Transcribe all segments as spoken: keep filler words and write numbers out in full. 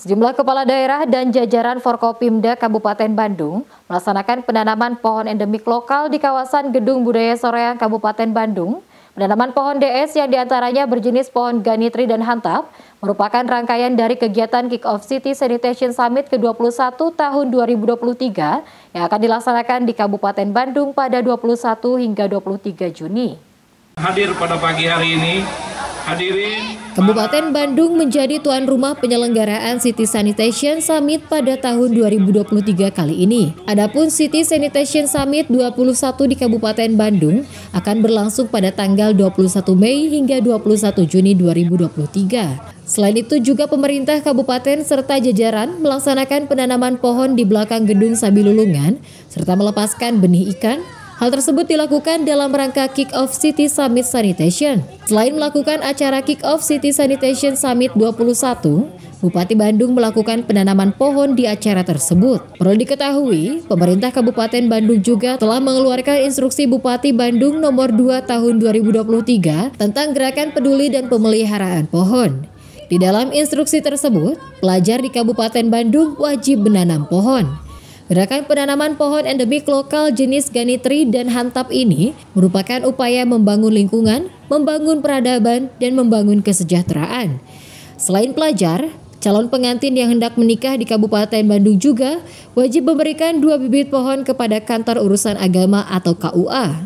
Sejumlah kepala daerah dan jajaran Forkopimda Kabupaten Bandung melaksanakan penanaman pohon endemik lokal di kawasan Gedung Budaya Soreang Kabupaten Bandung. Penanaman pohon D S yang diantaranya berjenis pohon ganitri dan hantap merupakan rangkaian dari kegiatan Kick-Off City Sanitation Summit ke dua puluh satu tahun dua ribu dua puluh tiga yang akan dilaksanakan di Kabupaten Bandung pada dua puluh satu hingga dua puluh tiga Juni. Hadir pada pagi hari ini, hadirin. Kabupaten Bandung menjadi tuan rumah penyelenggaraan City Sanitation Summit pada tahun dua ribu dua puluh tiga kali ini. Adapun City Sanitation Summit dua puluh satu di Kabupaten Bandung akan berlangsung pada tanggal dua puluh satu Mei hingga dua puluh satu Juni dua ribu dua puluh tiga. Selain itu juga pemerintah kabupaten serta jajaran melaksanakan penanaman pohon di belakang gedung Sabilulungan serta melepaskan benih ikan. Hal tersebut dilakukan dalam rangka Kick-Off City Summit Sanitation. Selain melakukan acara Kick-Off City Sanitation Summit dua puluh satu, Bupati Bandung melakukan penanaman pohon di acara tersebut. Perlu diketahui, pemerintah Kabupaten Bandung juga telah mengeluarkan instruksi Bupati Bandung nomor dua tahun dua ribu dua puluh tiga tentang gerakan peduli dan pemeliharaan pohon. Di dalam instruksi tersebut, pelajar di Kabupaten Bandung wajib menanam pohon. Gerakan penanaman pohon endemik lokal jenis ganitri dan hantap ini merupakan upaya membangun lingkungan, membangun peradaban, dan membangun kesejahteraan. Selain pelajar, calon pengantin yang hendak menikah di Kabupaten Bandung juga wajib memberikan dua bibit pohon kepada Kantor Urusan Agama atau K U A.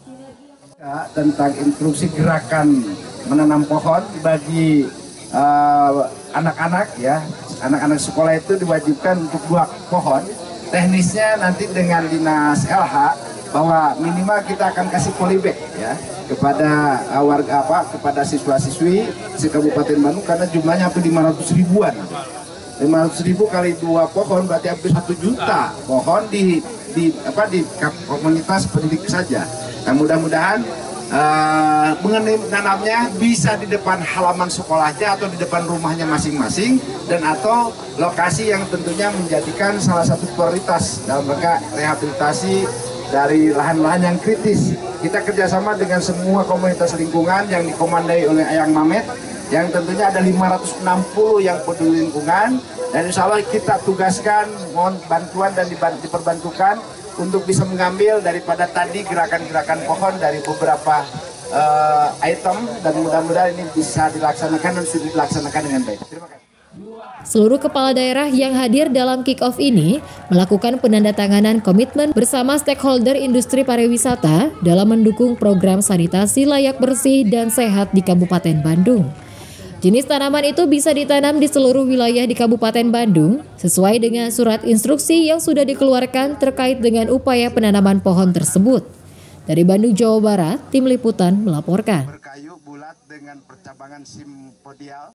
Tentang instruksi gerakan menanam pohon bagi anak-anak uh, ya, anak-anak sekolah itu diwajibkan untuk dua pohon. Teknisnya nanti dengan dinas L H bahwa minimal kita akan kasih polybag ya kepada uh, warga apa kepada siswa-siswi di Kabupaten Bandung karena jumlahnya hampir lima ratus ribuan. lima ratus ribu kali dua pohon berarti hampir satu juta pohon di di apa di komunitas pendidik saja. Nah, mudah-mudahan uh, mengenai menanamnya bisa di depan halaman sekolahnya atau di depan rumahnya masing-masing dan atau lokasi yang tentunya menjadikan salah satu prioritas dalam rangka rehabilitasi dari lahan-lahan yang kritis. Kita kerjasama dengan semua komunitas lingkungan yang dikomandai oleh Ayang Mamet, yang tentunya ada lima ratus enam puluh yang peduli lingkungan, dan insya Allah kita tugaskan mohon bantuan dan diperbantukan untuk bisa mengambil daripada tadi gerakan-gerakan pohon dari beberapa uh, item, dan mudah-mudahan ini bisa dilaksanakan dan sudah dilaksanakan dengan baik. Terima kasih. Seluruh kepala daerah yang hadir dalam kick-off ini melakukan penandatanganan komitmen bersama stakeholder industri pariwisata dalam mendukung program sanitasi layak bersih dan sehat di Kabupaten Bandung. Jenis tanaman itu bisa ditanam di seluruh wilayah di Kabupaten Bandung sesuai dengan surat instruksi yang sudah dikeluarkan terkait dengan upaya penanaman pohon tersebut. Dari Bandung, Jawa Barat, Tim Liputan melaporkan. Berkayu bulat dengan percabangan simpodial.